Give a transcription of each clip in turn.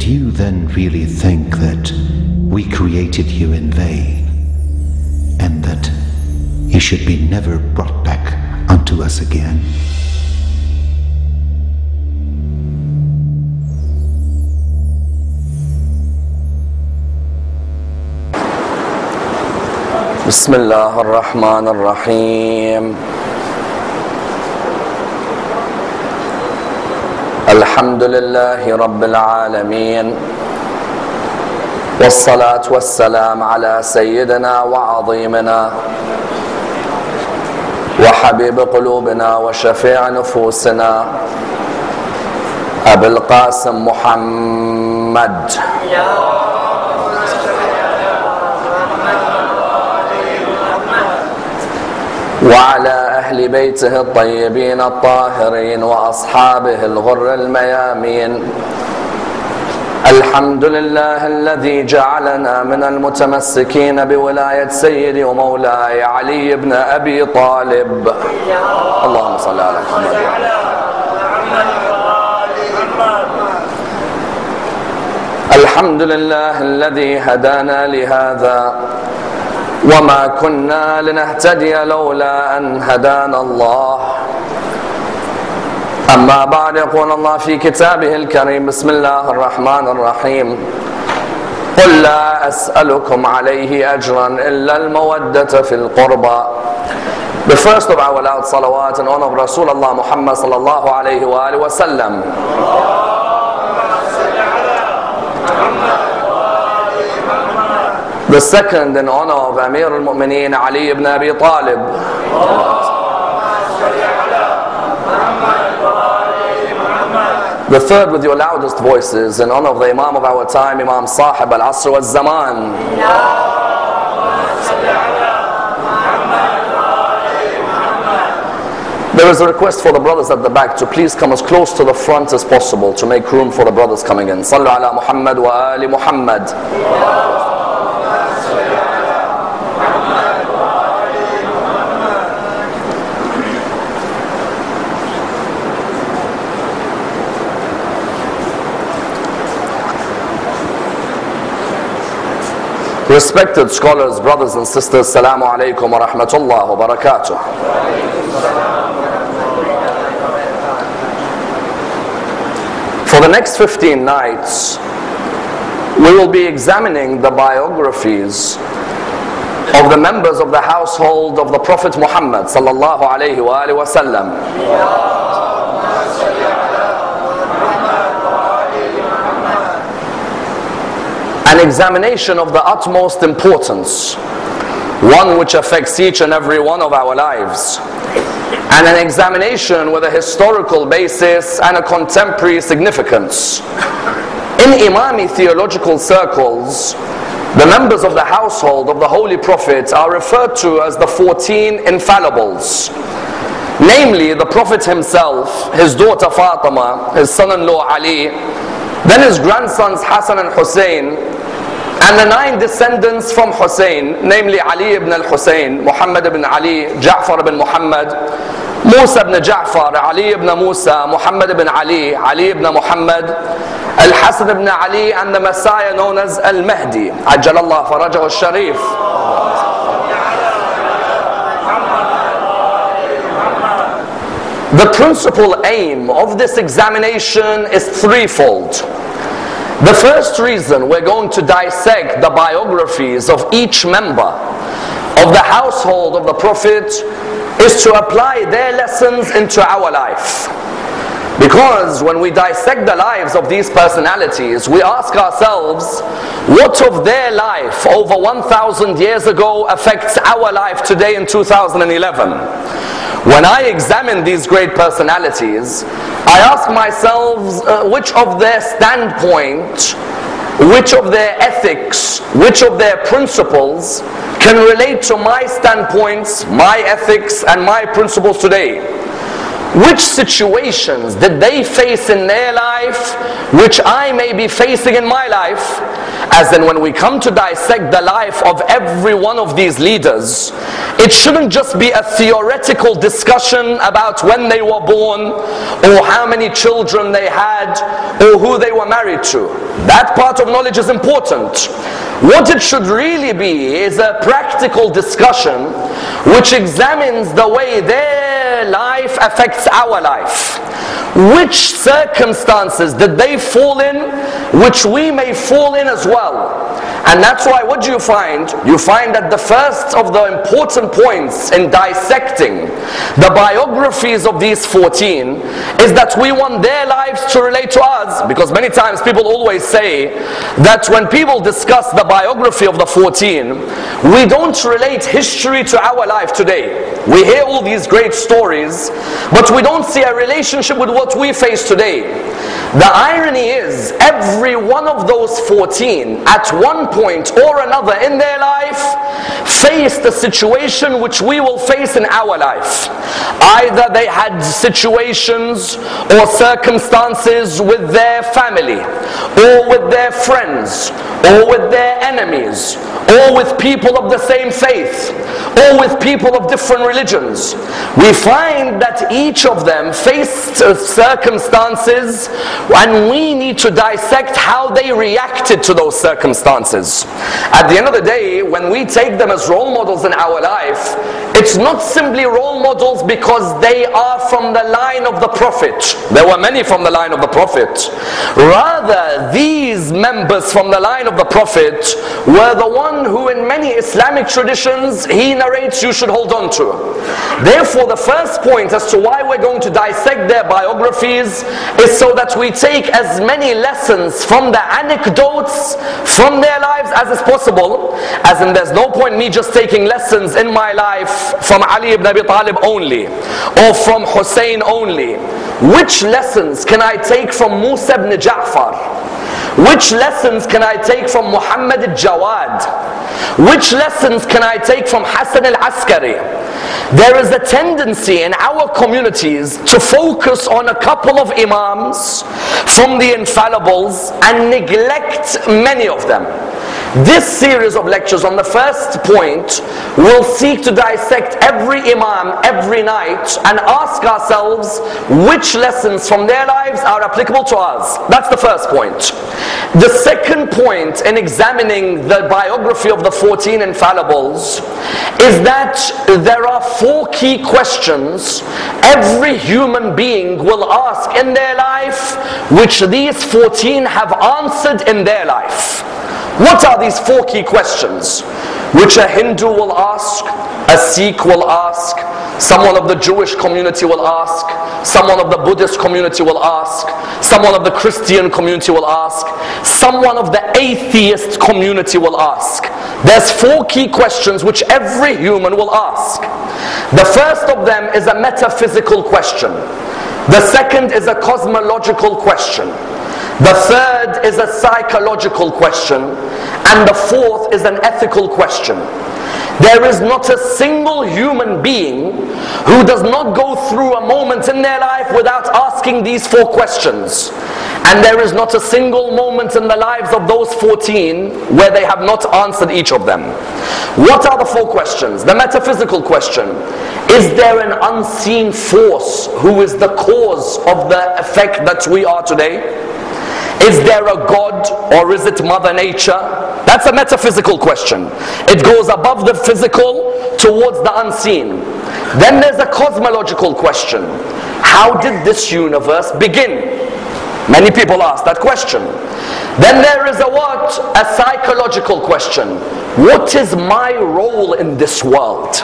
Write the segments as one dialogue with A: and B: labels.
A: Did you then really think that we created you in vain, and that he should be never brought back unto us again?
B: Bismillah ar-Rahman ar-Rahim. Alhamdulillahi Rabbil Alameen. Wassalatu wassalam ala Sayyidina wa Azimina wa Habib qulubina wa Shafi'a nufusina Abil Qasim Muhammad. وعلى أهل بيته الطيبين الطاهرين وأصحابه الغر الميامين. الحمد لله الذي جعلنا من المتمسكين بولاية سيدي ومولاي علي بن أبي طالب. اللهم صل على محمد. الحمد لله الذي هدانا لهذا وما كنا لنهتدي لولا أن هدانا الله. أما بعد، يقول الله في كتابه الكريم: بسم الله الرحمن الرحيم. قل لا أسألكم عليه أجرا إلا المودة في القربى. The first of our loud salawat in honor of Rasulullah Muhammad sallallahu alayhi wa alihi wa sallam. The second in honor of Amir al-Mu'mineen Ali ibn Abi Talib. The third with your loudest voices in honor of the Imam of our time, Imam Sahib al-Asr wal-Zaman. There is a request for the brothers at the back to please come as close to the front as possible to make room for the brothers coming in. Sallu ala Muhammad wa ali Muhammad. Respected scholars, brothers and sisters, Assalamu alaikum wa rahmatullah wa barakatuh. For the next 15 nights, we will be examining the biographies of the members of the household of the Prophet Muhammad sallallahu alayhi wa alihi wa sallam. An examination of the utmost importance, one which affects each and every one of our lives, and an examination with a historical basis and a contemporary significance. In Imami theological circles, the members of the household of the Holy Prophet are referred to as the 14 Infallibles. Namely, the Prophet himself, his daughter Fatima, his son-in-law Ali, then his grandsons Hassan and Hussein, and the 9 descendants from Hussein, namely Ali ibn al-Hussein, Muhammad ibn Ali, Ja'far ibn Muhammad, Musa ibn Ja'far, Ali ibn Musa, Muhammad ibn Ali, Ali ibn Muhammad, Al-Hasan ibn Ali, and the Messiah known as Al-Mahdi, Ajjalallah Farajahu al-Sharif. The principal aim of this examination is threefold. The first reason we're going to dissect the biographies of each member of the household of the Prophet is to apply their lessons into our life. Because when we dissect the lives of these personalities, we ask ourselves, what of their life over 1,000 years ago affects our life today in 2011? When I examine these great personalities, I ask myself which of their standpoint, which of their ethics, which of their principles can relate to my standpoints, my ethics, and my principles today. which situations did they face in their life which I may be facing in my life? As in, when we come to dissect the life of every one of these leaders, it shouldn't just be a theoretical discussion about when they were born, or how many children they had, or who they were married to. That part of knowledge is important. What it should really be is a practical discussion which examines the way their life affects our life. Which circumstances did they fall in, which we may fall in as well? And that's why, what do you find? You find that the first of the important points in dissecting the biographies of these 14 is that we want their lives to relate to us. Because many times people always say that when people discuss the biography of the 14, we don't relate history to our life today. We hear all these great stories, but we don't see a relationship with what we face today. The irony is, every one of those 14 at one point or another in their life faced a situation which we will face in our life. Either they had situations or circumstances with their family, or with their friends, or with their enemies, or with people of the same faith, or with people of different religions. We find that each of them faced circumstances, and we need to dissect how they reacted to those circumstances. At the end of the day, when we take them as role models in our life, it's not simply role models because they are from the line of the Prophet. There were many from the line of the Prophet. Rather, these members from the line of the Prophet were the one who in many Islamic traditions he narrates you should hold on to. Therefore, the first point as to why we're going to dissect their biographies is so that we take as many lessons from the anecdotes from their lives as is possible. As in, there's no point me just taking lessons in my life from Ali ibn Abi Talib only, or from Hussein only. Which lessons can I take from Musa ibn Ja'far? Which lessons can I take from Muhammad al-Jawad? Which lessons can I take from Hassan al-Askari? There is a tendency in our communities to focus on a couple of imams from the Infallibles and neglect many of them. This series of lectures on the first point will seek to dissect every imam every night and ask ourselves which lessons from their lives are applicable to us. That's the first point. The second point in examining the biography of the 14 Infallibles is that there are 4 key questions every human being will ask in their life, which these 14 have answered in their life. What are these 4 key questions? Which a Hindu will ask, a Sikh will ask, someone of the Jewish community will ask, someone of the Buddhist community will ask, someone of the Christian community will ask, someone of the atheist community will ask. There's 4 key questions which every human will ask. The first of them is a metaphysical question. The second is a cosmological question. The third is a psychological question, and the fourth is an ethical question. There is not a single human being who does not go through a moment in their life without asking these 4 questions. And there is not a single moment in the lives of those 14 where they have not answered each of them. What are the 4 questions? The metaphysical question: is there an unseen force who is the cause of the effect that we are today? Is there a God, or is it Mother Nature? That's a metaphysical question. It goes above the physical towards the unseen. Then there's a cosmological question. How did this universe begin? Many people ask that question. Then there is a what? A psychological question. What is my role in this world?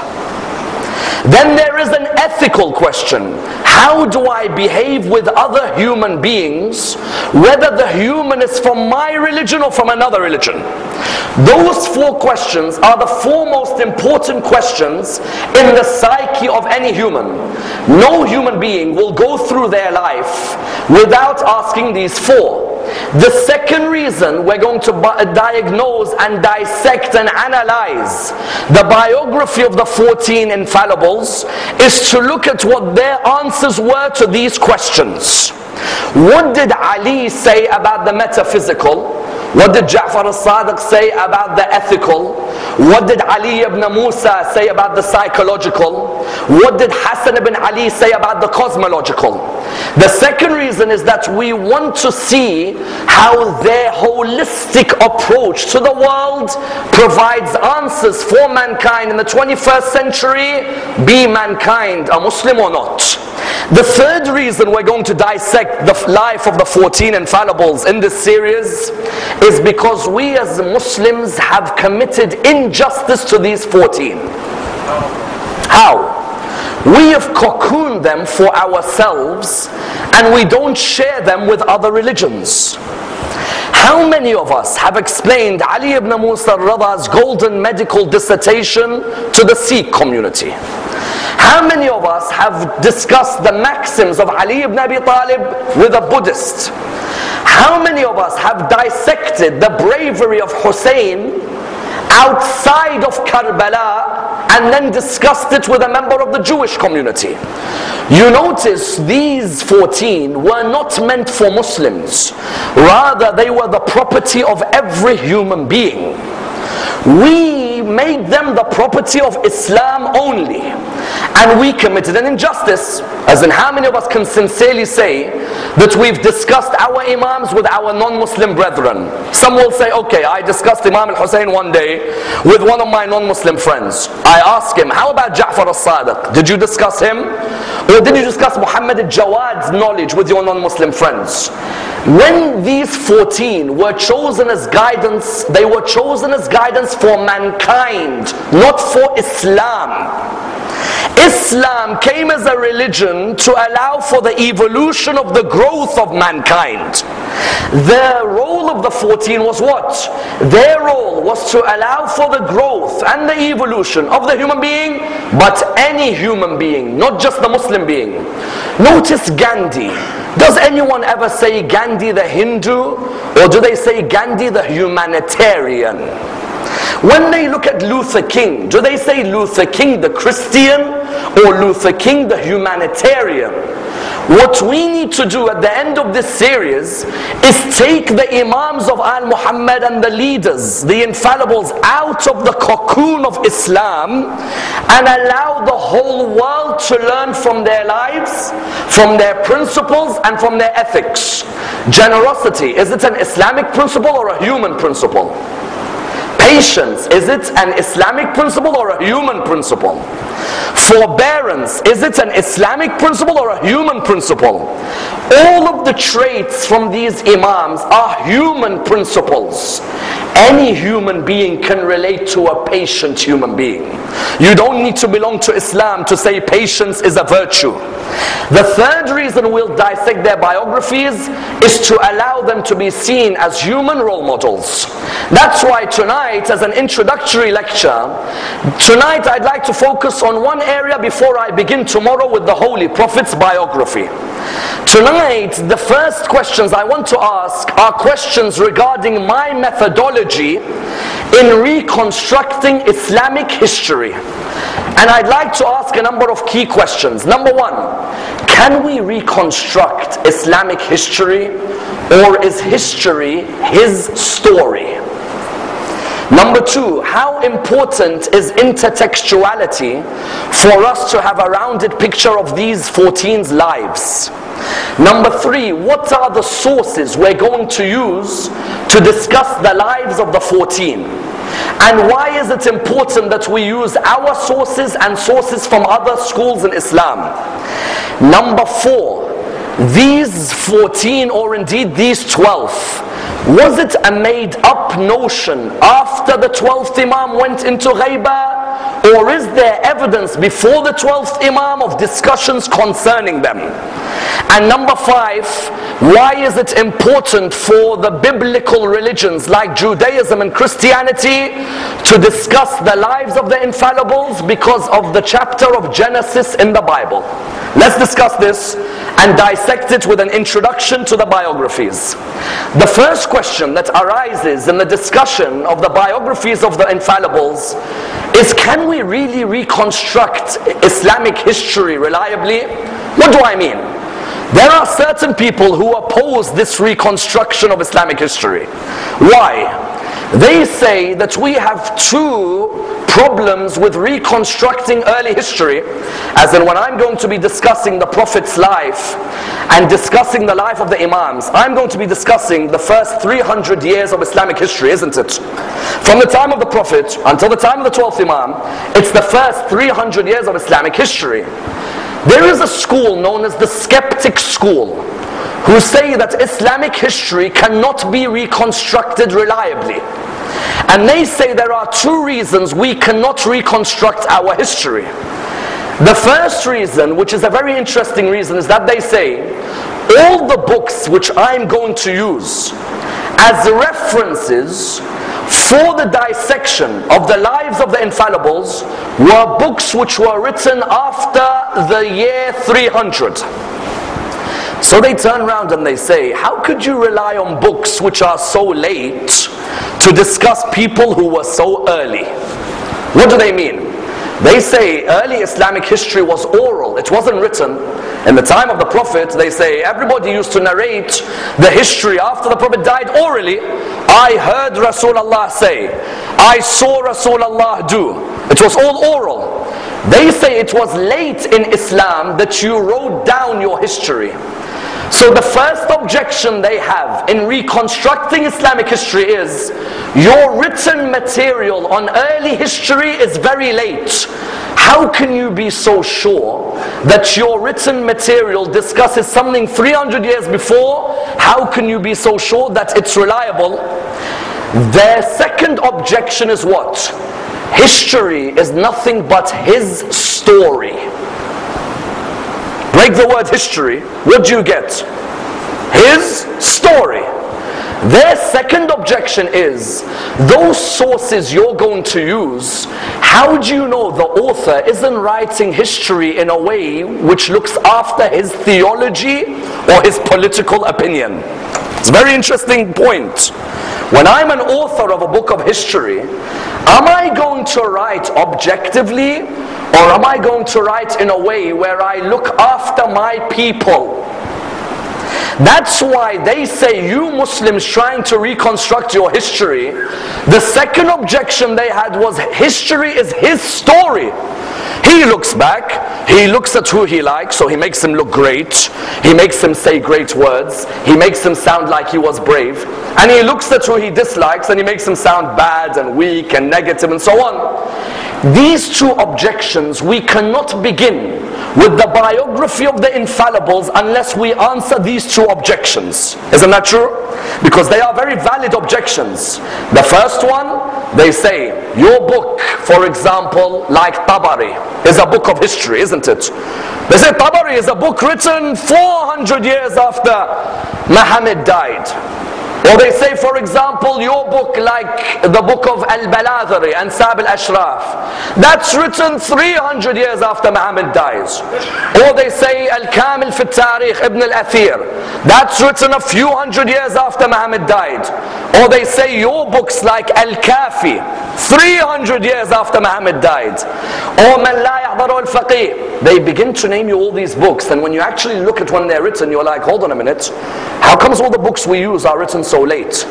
B: Then there is an ethical question. How do I behave with other human beings, whether the human is from my religion or from another religion? Those 4 questions are the 4 most important questions in the psyche of any human. No human being will go through their life without asking these 4. The second reason we're going to diagnose and dissect and analyze the biography of the 14 infallibles is to look at what their answers were to these questions. What did Ali say about the metaphysical? What did Ja'far al-Sadiq say about the ethical? What did Ali ibn Musa say about the psychological? What did Hassan ibn Ali say about the cosmological? The second reason is that we want to see how their holistic approach to the world provides answers for mankind in the 21st century, be mankind a Muslim or not. The third reason we're going to dissect the life of the 14 infallibles in this series is because we as Muslims have committed injustice to these 14. How? We have cocooned them for ourselves and we don't share them with other religions. How many of us have explained Ali ibn Musa al-Rada's golden medical dissertation to the Sikh community? How many of us have discussed the maxims of Ali ibn Abi Talib with a Buddhist? How many of us have dissected the bravery of Hussein outside of Karbala and then discussed it with a member of the Jewish community? You notice these 14 were not meant for Muslims. Rather, they were the property of every human being. We made them the property of Islam only, and we committed an injustice. As in, how many of us can sincerely say that we've discussed our imams with our non-Muslim brethren? Some will say, okay, I discussed Imam al-Hussein one day with one of my non-Muslim friends. I asked him, how about Ja'far al-Sadiq? Did you discuss him? Or did you discuss Muhammad al-Jawad's knowledge with your non-Muslim friends? When these 14 were chosen as guidance, they were chosen as guidance for mankind, not for Islam. Islam came as a religion to allow for the evolution of the growth of mankind. The role of the 14 was what? Their role was to allow for the growth and the evolution of the human being, but any human being, not just the Muslim being. Notice Gandhi. Does anyone ever say Gandhi the Hindu, or do they say Gandhi the humanitarian? When they look at Luther King, do they say Luther King the Christian or Luther King the humanitarian? What we need to do at the end of this series is take the Imams of Al-Muhammad and the leaders, the infallibles, out of the cocoon of Islam and allow the whole world to learn from their lives, from their principles and from their ethics. Generosity, is it an Islamic principle or a human principle? Patience, is it an Islamic principle or a human principle? Forbearance, is it an Islamic principle or a human principle? All of the traits from these Imams are human principles. Any human being can relate to a patient human being. You don't need to belong to Islam to say patience is a virtue. The third reason we'll dissect their biographies is to allow them to be seen as human role models. That's why tonight, as an introductory lecture, tonight I'd like to focus on one area before I begin tomorrow with the Holy Prophet's biography. Tonight, the first questions I want to ask are questions regarding my methodology in reconstructing Islamic history. And I'd like to ask a number of key questions. Number one, can we reconstruct Islamic history, or is history his story? Number two, how important is intertextuality for us to have a rounded picture of these 14's lives? Number three, what are the sources we're going to use to discuss the lives of the 14? And why is it important that we use our sources and sources from other schools in Islam? Number four, these 14, or indeed these 12, was it a made up notion after the 12th Imam went into Ghaibah? Or is there evidence before the 12th Imam of discussions concerning them? And number five, why is it important for the biblical religions like Judaism and Christianity to discuss the lives of the infallibles? Because of the chapter of Genesis in the Bible. Let's discuss this and dissect it with an introduction to the biographies. The first question that arises in the discussion of the biographies of the Infallibles is, can we really reconstruct Islamic history reliably? What do I mean? There are certain people who oppose this reconstruction of Islamic history. Why? They say that we have two problems with reconstructing early history, as in when I'm going to be discussing the Prophet's life and discussing the life of the Imams, I'm going to be discussing the first 300 years of Islamic history, isn't it? From the time of the Prophet until the time of the 12th Imam, it's the first 300 years of Islamic history. There is a school known as the skeptic school, who say that Islamic history cannot be reconstructed reliably. And they say there are two reasons we cannot reconstruct our history. The first reason, which is a very interesting reason, is that they say all the books which I'm going to use as references for the dissection of the lives of the Infallibles were books which were written after the year 300. So they turn around and they say, how could you rely on books which are so late to discuss people who were so early? What do they mean? They say early Islamic history was oral, it wasn't written. In the time of the Prophet, they say everybody used to narrate the history after the Prophet died orally. I heard Rasulullah say, I saw Rasulullah do. It was all oral. They say it was late in Islam that you wrote down your history. So the first objection they have in reconstructing Islamic history is, your written material on early history is very late. How can you be so sure that your written material discusses something 300 years before? How can you be so sure that it's reliable? Their second objection is what? History is nothing but his story. Break the word history, what do you get? His story. Their second objection is, those sources you're going to use, how do you know the author isn't writing history in a way which looks after his theology or his political opinion? It's a very interesting point. When I'm an author of a book of history, am I going to write objectively, or am I going to write in a way where I look after my people? That's why they say, you Muslims trying to reconstruct your history, the second objection they had was, history is his story. He looks back, he looks at who he likes, so he makes him look great, he makes him say great words, he makes him sound like he was brave, and he looks at who he dislikes and he makes him sound bad and weak and negative and so on. These two objections, we cannot begin with the biography of the Infallibles unless we answer these two objections. Isn't that true? Because they are very valid objections. The first one, they say, your book, for example, like Tabari, is a book of history, isn't it? They say Tabari is a book written 400 years after Muhammad died. Or they say, for example, your book like the book of Al-Baladhari and Sab al-Ashraf, that's written 300 years after Muhammad dies. Or they say Al-Kamil fi al-Tarikh Ibn al-Athir, that's written a few hundred years after Muhammad died. Or they say your books like Al-Kafi, 300 years after Muhammad died. Or Man La Yahdaru al-Faqih. They begin to name you all these books, and when you actually look at when they're written, you're like, hold on a minute, how comes all the books we use are written so late?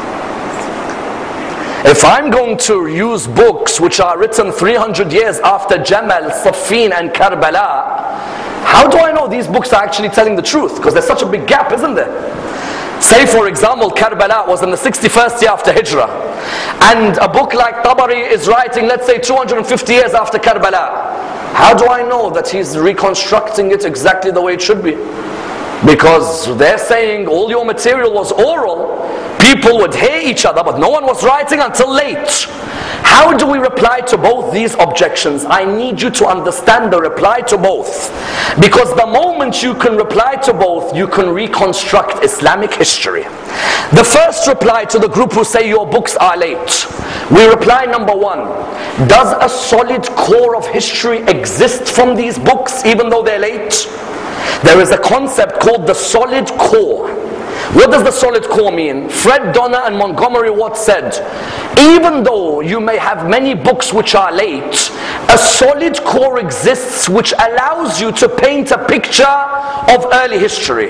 B: If I'm going to use books which are written 300 years after Jamal, Siffin and Karbala, how do I know these books are actually telling the truth? Because there's such a big gap, isn't there? Say for example, Karbala was in the 61st year after Hijrah, and a book like Tabari is writing, let's say 250 years after Karbala. How do I know that he's reconstructing it exactly the way it should be? Because they're saying all your material was oral, people would hear each other, but no one was writing until late. How do we reply to both these objections? I need you to understand the reply to both. Because the moment you can reply to both, you can reconstruct Islamic history. The first reply to the group who say your books are late, we reply, number one, does a solid core of history exist from these books even though they're late? There is a concept called the solid core. What does the solid core mean? Fred Donner and Montgomery Watts said, even though you may have many books which are late, a solid core exists which allows you to paint a picture of early history.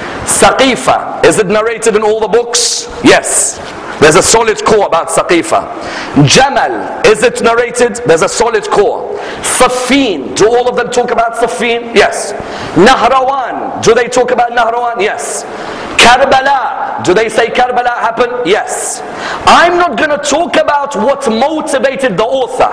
B: Saqifa, is it narrated in all the books? Yes. There's a solid core about Saqifa. Jamal, is it narrated? There's a solid core. Safin, do all of them talk about Safin? Yes. Nahrawan, do they talk about Nahrawan? Yes. Karbala, do they say Karbala happened? Yes. I'm not going to talk about what motivated the author.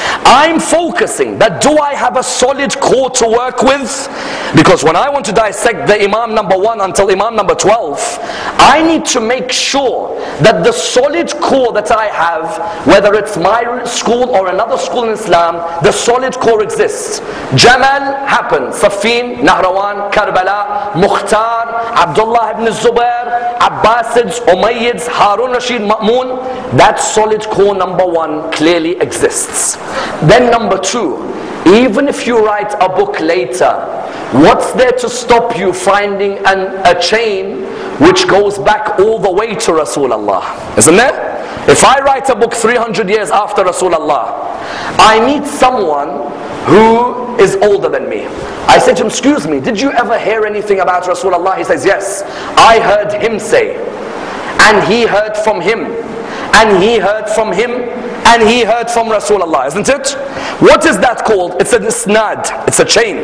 B: I'm focusing that do I have a solid core to work with? Because when I want to dissect the Imam number 1 until Imam number 12, I need to make sure that the solid core that I have, whether it's my school or another school in Islam, the solid core exists. Jamal happened, Safin, Nahrawan, Karbala, Mukhtar, Abdullah ibn Zubair, Abbasids, Umayyads, Harun Rashid, Ma'mun. That solid core number 1 clearly exists. Then number 2, even if you write a book later, what's there to stop you finding a chain which goes back all the way to Rasulullah? Isn't there? If I write a book 300 years after Rasulullah, I meet someone who is older than me. I say to him, excuse me, did you ever hear anything about Rasulullah? He says, yes, I heard him say, and he heard from him, and he heard from him, and he heard from Rasulullah, isn't it? What is that called? It's an isnad, it's a chain.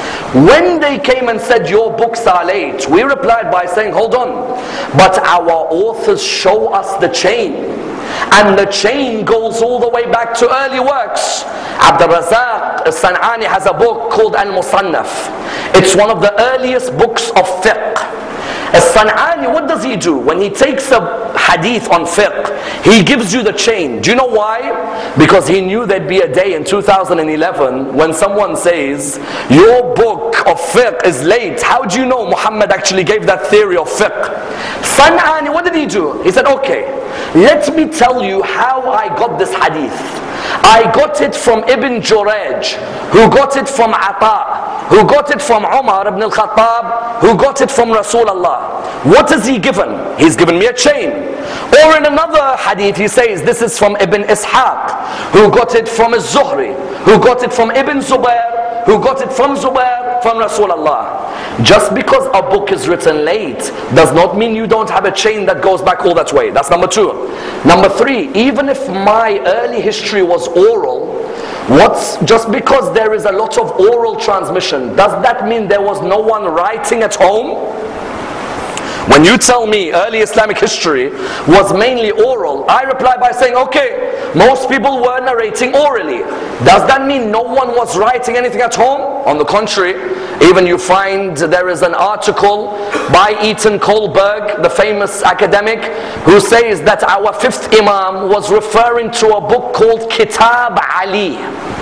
B: When they came and said your books are late, we replied by saying, hold on, but our authors show us the chain. And the chain goes all the way back to early works. Abdurrazzaq al-San'ani has a book called Al-Musannaf. It's one of the earliest books of fiqh. Al-San'ani, what does he do? When he takes a hadith on fiqh, he gives you the chain. Do you know why? Because he knew there'd be a day in 2011 when someone says, your book of fiqh is late. How do you know Muhammad actually gave that theory of fiqh? San'ani, what did he do? He said, okay, let me tell you how I got this hadith. I got it from Ibn Juraj, who got it from Ata, who got it from Umar ibn al-Khattab, who got it from Rasulullah. What has he given? He's given me a chain. Or in another hadith he says, this is from Ibn Ishaq, who got it from Az-Zuhri, who got it from Ibn Zubair, who got it from Zubair, from Rasulullah. Just because a book is written late does not mean you don't have a chain that goes back all that way. That's number 2. Number 3, even if my early history was oral, just because there is a lot of oral transmission, does that mean there was no one writing at home? When you tell me early Islamic history was mainly oral, I reply by saying, okay, most people were narrating orally. Does that mean no one was writing anything at home? On the contrary, even you find there is an article by Eaton Kohlberg, the famous academic, who says that our 5th Imam was referring to a book called Kitab Ali.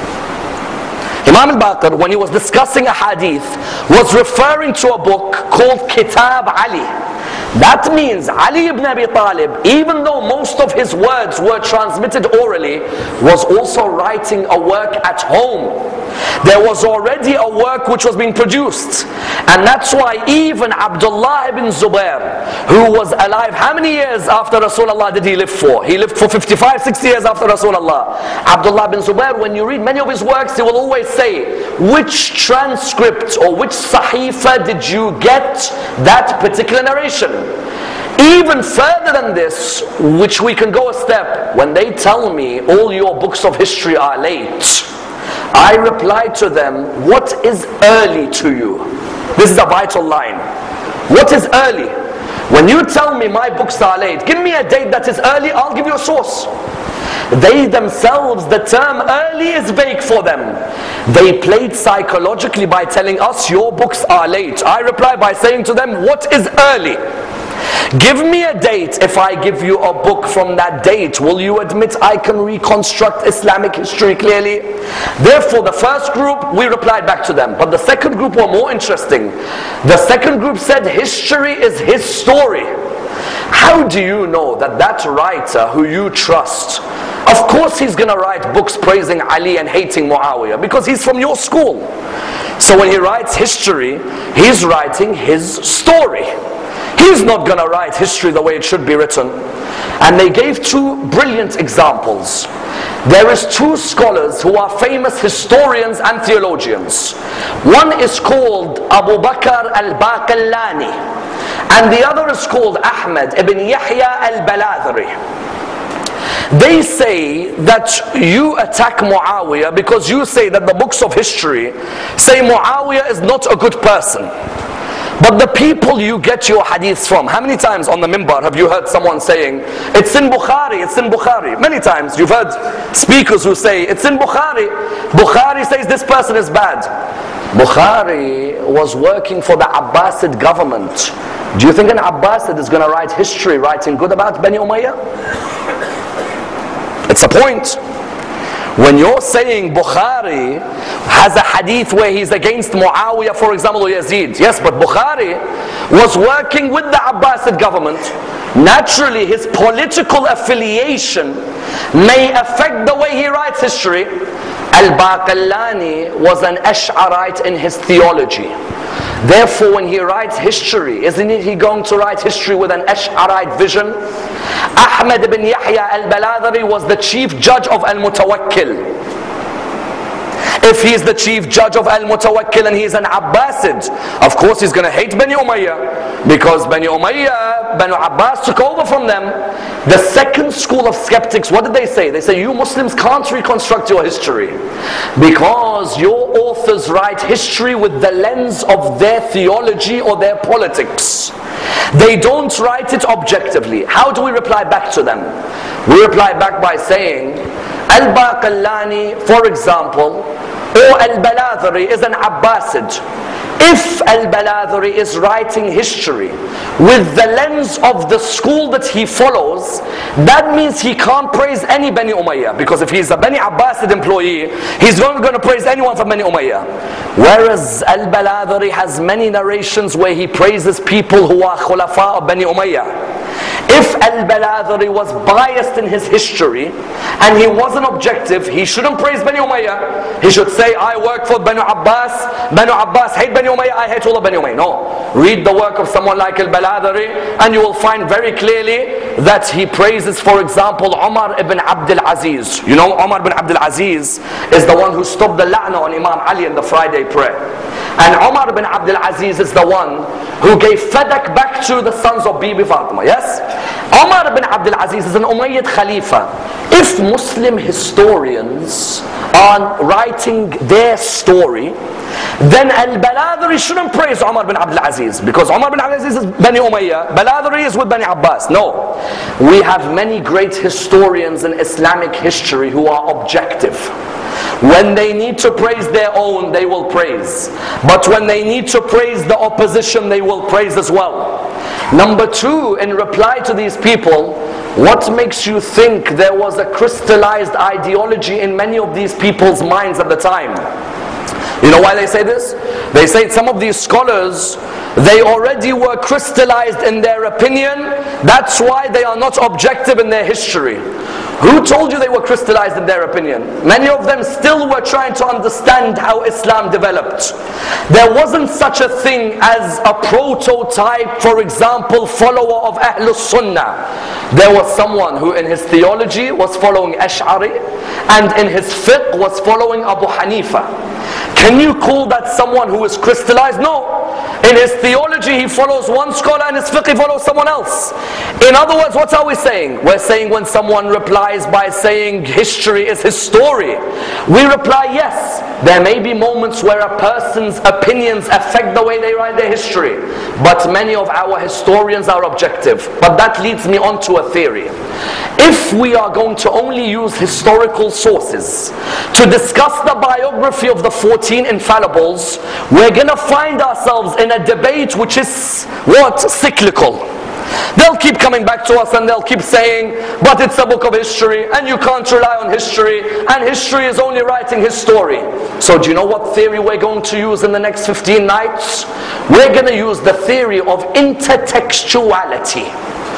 B: Imam al-Baqir, when he was discussing a hadith, was referring to a book called Kitab Ali. That means Ali ibn Abi Talib, even though most of his words were transmitted orally, was also writing a work at home. There was already a work which was being produced. And that's why even Abdullah ibn Zubair, who was alive, how many years after Rasulullah did he live for? He lived for 55, 60 years after Rasulullah. Abdullah ibn Zubair, when you read many of his works, he will always say, which transcript or which sahifa did you get that particular narration? Even further than this, which we can go a step, when they tell me all your books of history are late, I reply to them, what is early to you? This is a vital line. What is early? When you tell me my books are late, give me a date that is early, I'll give you a source. They themselves, the term early is vague for them. They played psychologically by telling us your books are late. I reply by saying to them, what is early? Give me a date. If I give you a book from that date, will you admit I can reconstruct Islamic history clearly? Therefore, the first group, we replied back to them. But the second group were more interesting. The second group said history is his story. How do you know that that writer who you trust, of course he's going to write books praising Ali and hating Muawiyah, because he's from your school. So when he writes history, he's writing his story. He's not going to write history the way it should be written. And they gave two brilliant examples. There is two scholars who are famous historians and theologians. One is called Abu Bakr al-Baqillani, and the other is called Ahmad ibn Yahya al-Baladhri. They say that you attack Muawiyah because you say that the books of history say Muawiyah is not a good person. But the people you get your hadiths from, how many times on the minbar have you heard someone saying, it's in Bukhari, it's in Bukhari? Many times you've heard speakers who say, it's in Bukhari. Bukhari says this person is bad. Bukhari was working for the Abbasid government. Do you think an Abbasid is going to write history writing good about Bani Umayyah? It's a point. When you're saying Bukhari has a hadith where he's against Muawiyah, for example, or Yazid. Yes, but Bukhari was working with the Abbasid government. Naturally, his political affiliation may affect the way he writes history. Al-Baqillani was an Ash'arite in his theology. Therefore, when he writes history, isn't he going to write history with an Ash'arite vision? Ahmad ibn Yahya al-Baladhri was the chief judge of Al-Mutawakkil. If he's the chief judge of Al-Mutawakkil and he's an Abbasid, of course he's going to hate Bani Umayyah, because Bani Umayyah, Banu Abbas took over from them. The second school of skeptics, what did they say? They say, you Muslims can't reconstruct your history because your authors write history with the lens of their theology or their politics. They don't write it objectively. How do we reply back to them? We reply back by saying, Al-Baqillani, for example, or Al-Baladhri is an Abbasid. If Al-Baladhri is writing history with the lens of the school that he follows, that means he can't praise any Bani Umayyah, because if he's a Bani Abbasid employee, he's not going to praise anyone from Bani Umayyah. Whereas Al-Baladhri has many narrations where he praises people who are Khulafa of Bani Umayyah. If Al-Baladhri was biased in his history and he wasn't objective, he shouldn't praise Bani Umayyah. He should say, I work for Banu Abbas. Banu Abbas hate Bani Umayyah, I hate all of Bani Umayyah. No. Read the work of someone like Al-Baladhri and you will find very clearly that he praises, for example, Umar ibn Abdul Aziz. You know, Umar ibn Abdul Aziz is the one who stopped the la'na on Imam Ali in the Friday prayer. And Umar ibn Abdul Aziz is the one who gave Fadak back to the sons of Bibi Fatima. Yes? Umar ibn Abdul Aziz is an Umayyad Khalifa. If Muslim historians are writing their story, then Al-Baladhri shouldn't praise Umar ibn Abdul Aziz, because Umar ibn Abdul Aziz is Bani Umayyah, Baladhri is with Bani Abbas. No. We have many great historians in Islamic history who are objective. When they need to praise their own, they will praise. But when they need to praise the opposition, they will praise as well. Number two, in reply to these people, what makes you think there was a crystallized ideology in many of these people's minds at the time? You know why they say this? They say some of these scholars, they already were crystallized in their opinion. That's why they are not objective in their history. Who told you they were crystallized in their opinion? Many of them still were trying to understand how Islam developed. There wasn't such a thing as a prototype, for example, follower of Ahlus Sunnah. There was someone who in his theology was following Ash'ari and in his fiqh was following Abu Hanifa. Can you call that someone who is crystallized? No. In his theology he follows one scholar and his fiqh he follows someone else. In other words, what are we saying? We're saying when someone replies by saying history is his story, we reply yes. There may be moments where a person's opinions affect the way they write their history, but many of our historians are objective. But that leads me on to a theory. If we are going to only use historical sources to discuss the biography of the 14 Infallibles, we're going to find ourselves in a debate which is what? Cyclical. They'll keep coming back to us and they'll keep saying, but it's a book of history and you can't rely on history and history is only writing his story. So do you know what theory we're going to use in the next 15 nights? We're going to use the theory of intertextuality.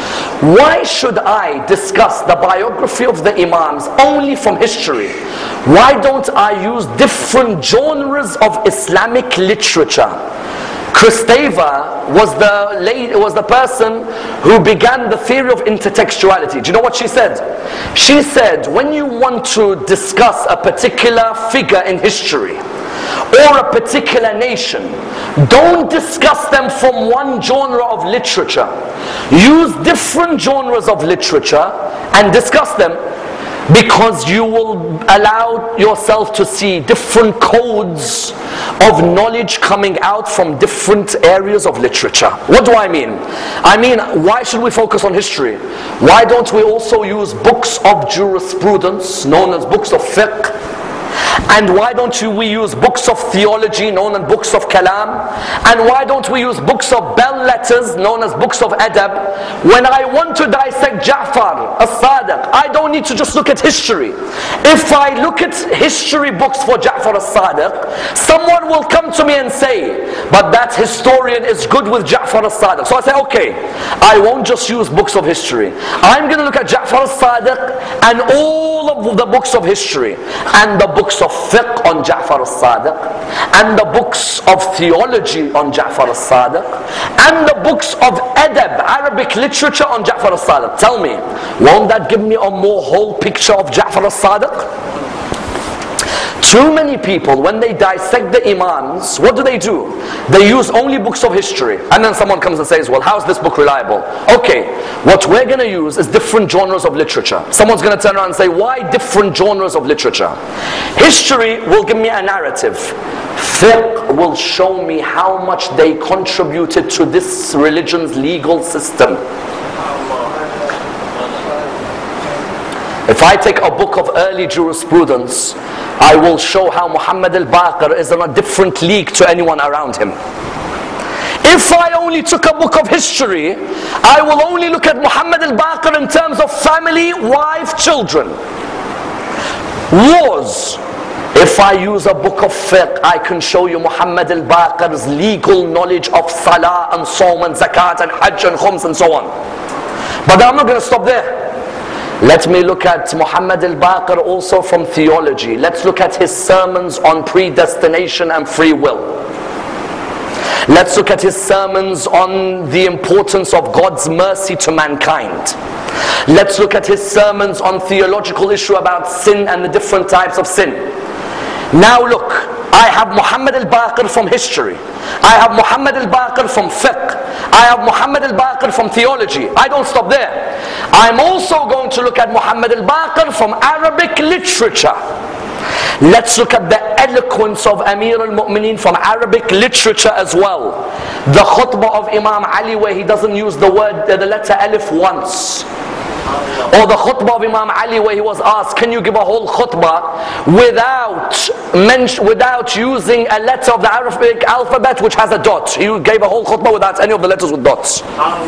B: Why should I discuss the biography of the Imams only from history? Why don't I use different genres of Islamic literature? Kristeva was the person who began the theory of intertextuality. Do you know what she said? She said, when you want to discuss a particular figure in history or a particular nation, don't discuss them from one genre of literature. Use different genres of literature and discuss them, because you will allow yourself to see different codes of knowledge coming out from different areas of literature. What do I mean? I mean, why should we focus on history? Why don't we also use books of jurisprudence, known as books of fiqh? And why don't we use books of theology, known as books of kalam? And why don't we use books of bell letters, known as books of adab? When I want to dissect Ja'far as-Sadiq, I don't need to just look at history. If I look at history books for Ja'far as-Sadiq, someone will come to me and say, but that historian is good with Ja'far as-Sadiq. So I say, okay, I won't just use books of history. I'm going to look at Ja'far as-Sadiq and all of the books of history, and the books of fiqh on Ja'far as-Sadiq, and the books of theology on Ja'far as-Sadiq, and the books of adab, Arabic literature on Ja'far as-Sadiq. Tell me, won't that give me a more whole picture of Ja'far as-Sadiq? Too many people, when they dissect the Imams, what do? They use only books of history. And then someone comes and says, well, how's this book reliable? Okay, what we're going to use is different genres of literature. Someone's going to turn around and say, why different genres of literature? History will give me a narrative. Fiqh will show me how much they contributed to this religion's legal system. If I take a book of early jurisprudence, I will show how Muhammad al-Baqir is in a different league to anyone around him. If I only took a book of history, I will only look at Muhammad al-Baqir in terms of family, wife, children, wars. If I use a book of fiqh, I can show you Muhammad al-Baqir's legal knowledge of salah and sawm and zakat and hajj and khums and so on. But I'm not going to stop there. Let me look at Muhammad al-Baqir also from theology. Let's look at his sermons on predestination and free will. Let's look at his sermons on the importance of God's mercy to mankind. Let's look at his sermons on theological issue about sin and the different types of sin. Now look, I have Muhammad al-Baqir from history. I have Muhammad al-Baqir from fiqh. I have Muhammad al-Baqir from theology. I don't stop there. I'm also going to look at Muhammad al-Baqir from Arabic literature. Let's look at the eloquence of Amir al-Mu'mineen from Arabic literature as well. The khutbah of Imam Ali, where he doesn't use the letter alif once. Or the khutbah of Imam Ali, where he was asked, can you give a whole khutbah without using a letter of the Arabic alphabet which has a dot? He gave a whole khutbah without any of the letters with dots.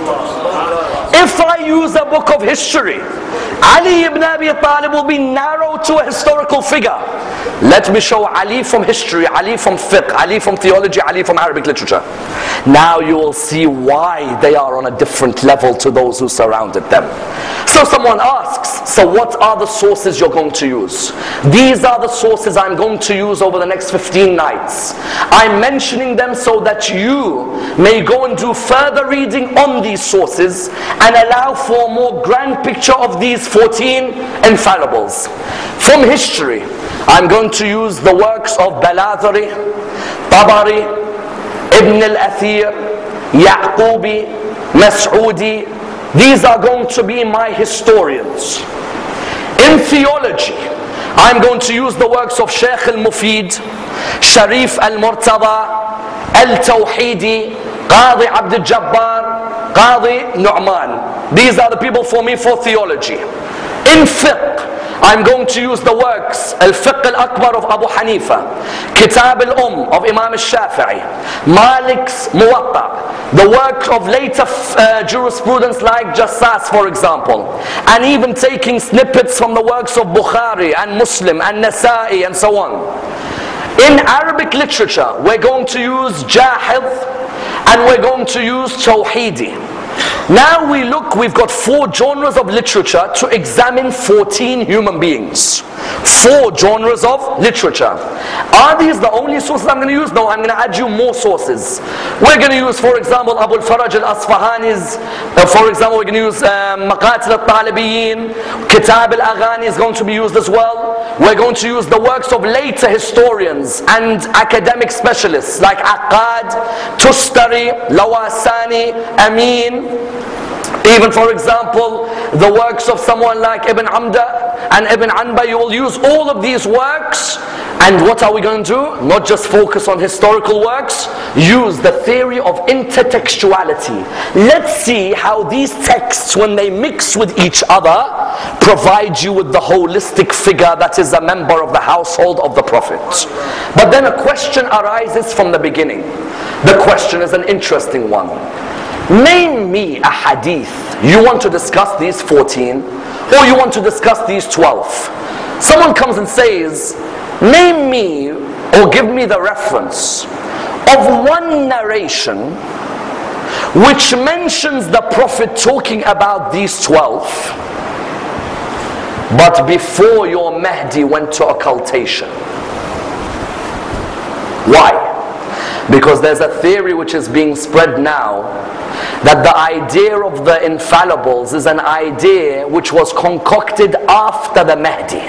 B: If I use a book of history, Ali ibn Abi Talib will be narrow to a historical figure. Let me show Ali from history, Ali from fiqh, Ali from theology, Ali from Arabic literature. Now you will see why they are on a different level to those who surrounded them. So someone asks, so what are the sources you're going to use? These are the sources I'm going to use over the next 15 nights. I'm mentioning them so that you may go and do further reading on these sources and allow for a more grand picture of these 14 infallibles. From history, I'm going to use the works of Baladhari, Tabari, Ibn al-Athir, Yaqubi, Mas'udi. These are going to be my historians. In theology, I'm going to use the works of Shaykh al-Mufid, Sharif al-Murtada, al-Tawhidi, Qadi Abd al-Jabbar, Qadi Nu'man. These are the people for me for theology. In fiqh, I'm going to use the works Al-Fiqh Al-Akbar of Abu Hanifa, Kitab Al-Umm of Imam Al-Shafi'i, Malik's Muwatta, the work of later jurisprudence like Jassas, for example, and even taking snippets from the works of Bukhari and Muslim and Nasa'i and so on. In Arabic literature, we're going to use Jahid and we're going to use Tawhidi. Now we look, we've got 4 genres of literature to examine 14 human beings. 4 genres of literature. Are these the only sources I'm going to use? No, I'm going to add you more sources. We're going to use, for example, Abu al-Faraj al-Asfahani's, for example, we're going to use Maqatil al-Talibiyin, Kitab al-Aghani is going to be used as well. We're going to use the works of later historians and academic specialists like Aqad, Tustari, Lawasani, Amin. Even, for example, the works of someone like Ibn Amda and Ibn Anba. You will use all of these works. And what are we going to do? Not just focus on historical works. Use the theory of intertextuality. Let's see how these texts, when they mix with each other, provide you with the holistic figure that is a member of the household of the Prophet. But then a question arises from the beginning. The question is an interesting one. Name me a hadith. You want to discuss these 14, or you want to discuss these 12. Someone comes and says, name me or give me the reference of one narration which mentions the Prophet talking about these 12, but before your Mahdi went to occultation. Why? Because there's a theory which is being spread now that the idea of the infallibles is an idea which was concocted after the Mahdi.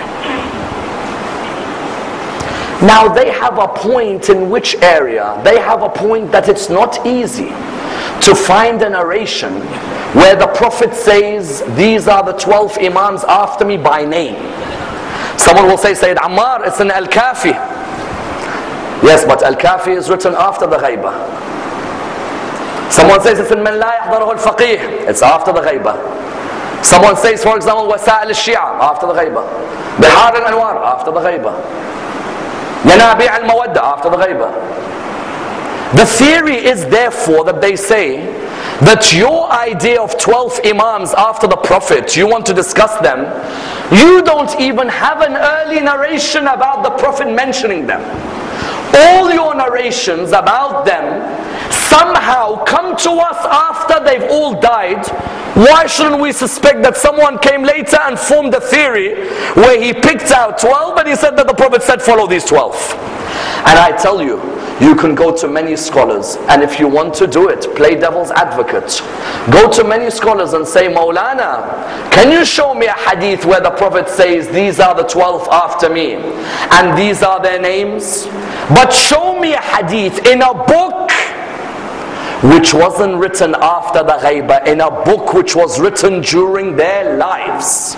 B: Now they have a point in which area? They have a point that it's not easy to find a narration where the Prophet says, these are the 12 Imams after me by name. Someone will say, Sayyid Ammar, it's in Al-Kafi. Yes, but Al-Kafi is written after the Ghaibah. Someone says it's in Man La Yahdaruhu Al-Faqih. It's after the Ghaibah. Someone says, for example, Wasa'il Al-Shia, after the Ghaibah. Bihar Al-Anwar, after the Ghaibah. Yanabi' Al-Mawadda, after the Ghaibah. The theory is therefore that they say that your idea of 12 Imams after the Prophet, you want to discuss them, you don't even have an early narration about the Prophet mentioning them. All your narrations about them somehow come to us after they've all died. Why shouldn't we suspect that someone came later and formed a theory where he picked out 12 and he said that the Prophet said follow these 12? And I tell you, you can go to many scholars, and if you want to do it, play devil's advocate. Go to many scholars and say, Maulana, can you show me a hadith where the Prophet says, these are the 12 after me, and these are their names? But show me a hadith in a book which wasn't written after the Ghaibah, in a book which was written during their lives.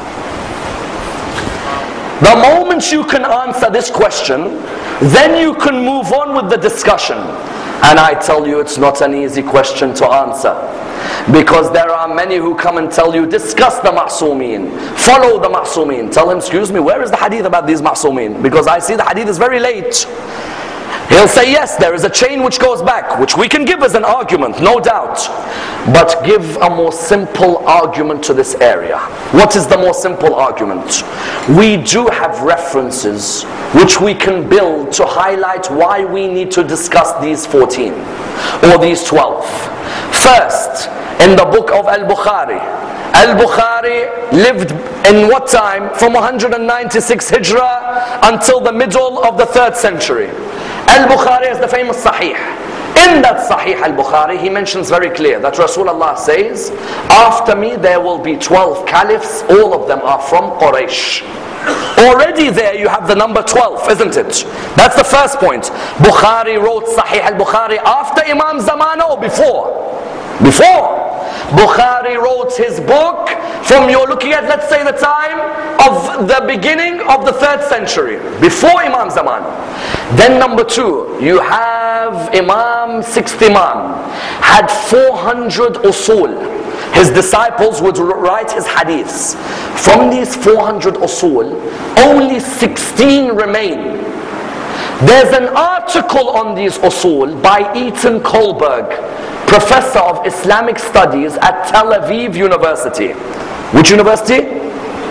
B: The moment you can answer this question, then you can move on with the discussion. And I tell you, it's not an easy question to answer. Because there are many who come and tell you, discuss the Masoomin, follow the Masoomin. Tell him, excuse me, where is the hadith about these Masoomin? Because I see the hadith is very late. He'll say, yes, there is a chain which goes back, which we can give as an argument, no doubt. But give a more simple argument to this area. What is the more simple argument? We do have references which we can build to highlight why we need to discuss these 14 or these 12. First, in the book of Al-Bukhari. Al-Bukhari lived in what time? From 196 Hijrah until the middle of the 3rd century. Al-Bukhari is the famous Sahih. In that Sahih Al-Bukhari, he mentions very clear that Rasulullah says, after me there will be 12 caliphs, all of them are from Quraysh. Already there you have the number 12, isn't it? That's the first point. Bukhari wrote Sahih Al-Bukhari after Imam Zamana or before? Before. Bukhari wrote his book from, you're looking at, let's say, the time of the beginning of the 3rd century, before Imam Zaman. Then number 2, you have Imam, 6th Imam, had 400 usul. His disciples would write his hadiths. From these 400 usul, only 16 remain. There's an article on these usul by Eaton Kohlberg, professor of Islamic studies at Tel Aviv University. Which university?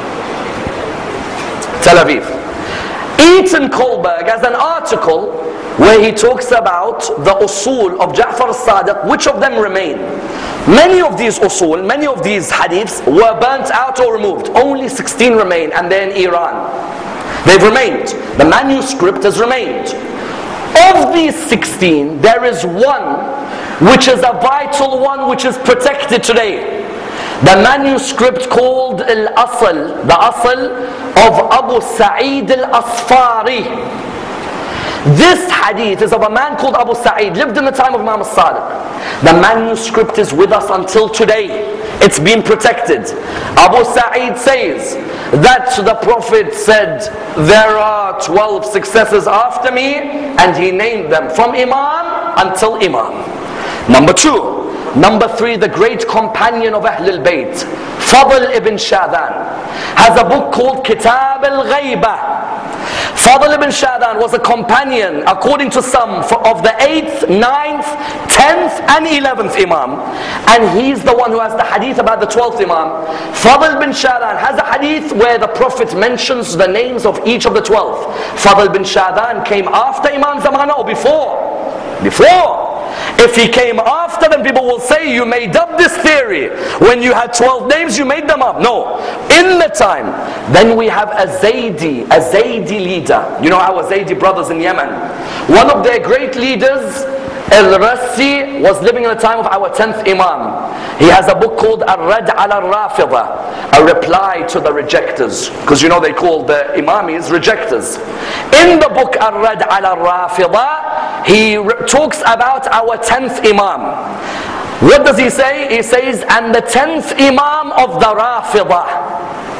B: Tel Aviv. Eaton Kohlberg has an article where he talks about the usul of Ja'far as-Sadiq, which of them remain. Many of these usul, many of these hadiths were burnt out or removed. Only 16 remain, and they're in Iran. They've remained. The manuscript has remained. Of these 16, there is one which is a vital one, which is protected today. The manuscript called Al-Asl, the Asl of Abu Sa'id Al-Asfari. This hadith is of a man called Abu Sa'id, lived in the time of Imam al-Sadiq. The manuscript is with us until today. It's been protected. Abu Sa'id says that the Prophet said, there are 12 successors after me, and he named them from Imam until Imam. Number 2. Number 3, the great companion of Ahlulbayt, Fadl ibn Shadan, has a book called Kitab al-Ghaybah. Fadl ibn Shadan was a companion, according to some, of the 8th, 9th, 10th and 11th Imam. And he's the one who has the hadith about the 12th Imam. Fadl ibn Shadan has a hadith where the Prophet mentions the names of each of the 12. Fadl ibn Shadan came after Imam Zamana or before? Before. If he came after them, people will say, you made up this theory. When you had 12 names, you made them up. No. In the time, then we have a Zaydi leader. You know our Zaydi brothers in Yemen. One of their great leaders, Al-Rassi, was living in the time of our 10th Imam. He has a book called Ar-Rad al-Rafida, a reply to the rejectors. Because you know they call the Imamis rejectors. In the book Ar-Rad al-Rafida, he talks about our 10th Imam. What does he say? He says, and the 10th Imam of the Rafida.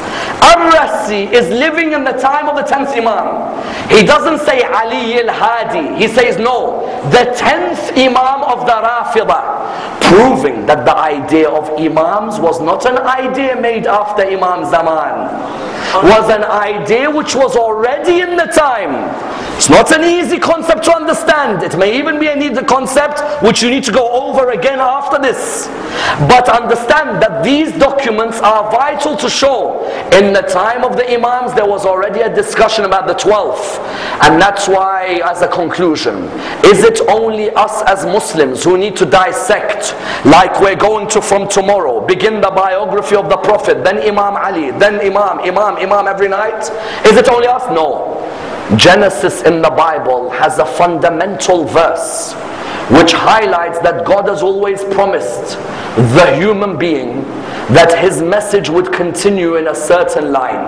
B: Ar-Rassi is living in the time of the 10th Imam. He doesn't say Ali al-Hadi. He says no, the 10th Imam of the Rafida, proving that the idea of Imams was not an idea made after Imam Zaman, was an idea which was already in the time. It's not an easy concept to understand. It may even be a concept which you need to go over again after this. But understand that these documents are vital to show in the time of the Imams there was already a discussion about the 12th. And that's why, as a conclusion, is it only us as Muslims who need to dissect, like we're going to from tomorrow, begin the biography of the Prophet, then Imam Ali, then Imam every night? Is it only us? No. Genesis in the Bible has a fundamental verse which highlights that God has always promised the human being that his message would continue in a certain line.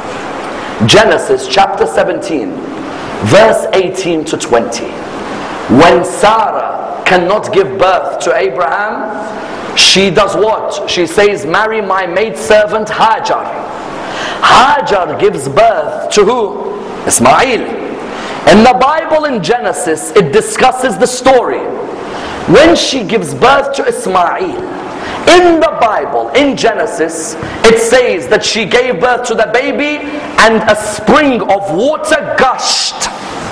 B: Genesis chapter 17, verse 18 to 20. When Sarah cannot give birth to Abraham, she does what? She says, marry my maidservant Hajar. Hajar gives birth to who? Ismail. In the Bible in Genesis, it discusses the story. When she gives birth to Ismail, in the Bible, in Genesis, it says that she gave birth to the baby and a spring of water gushed.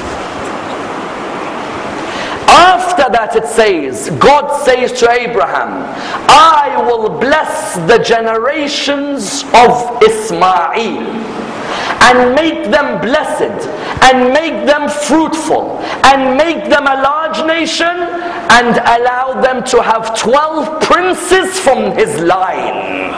B: After that it says, God says to Abraham, I will bless the generations of Ismail and make them blessed, and make them fruitful, and make them a large nation, and allow them to have 12 princes from his line.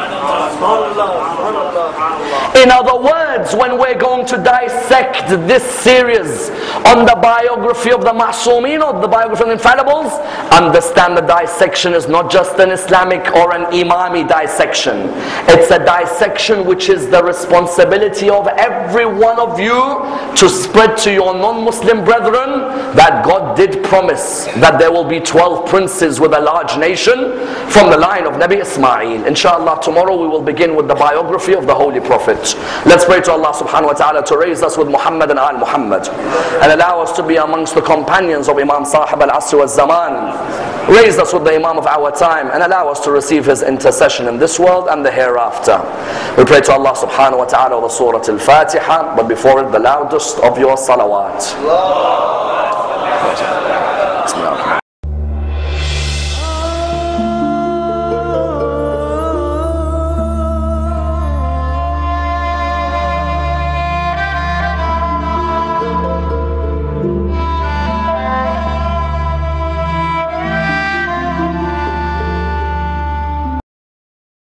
B: In other words, when we're going to dissect this series on the biography of the Masoomeen, or the biography of the Infallibles, understand the dissection is not just an Islamic or an Imami dissection. It's a dissection which is the responsibility of every one of you to spread to your non-Muslim brethren that God did promise that there will be 12 princes with a large nation from the line of Nabi Ismail. Inshallah, tomorrow we will begin with the biography of the Holy Prophet. Let's pray to Allah subhanahu wa ta'ala to raise us with Muhammad and Al Muhammad, and allow us to be amongst the companions of Imam Sahib al-Asr wal-Zaman. Raise us with the Imam of our time, and allow us to receive his intercession in this world and the hereafter. We pray to Allah subhanahu wa ta'ala with Surah Al-Fatiha, but before it the loudest of your salawat.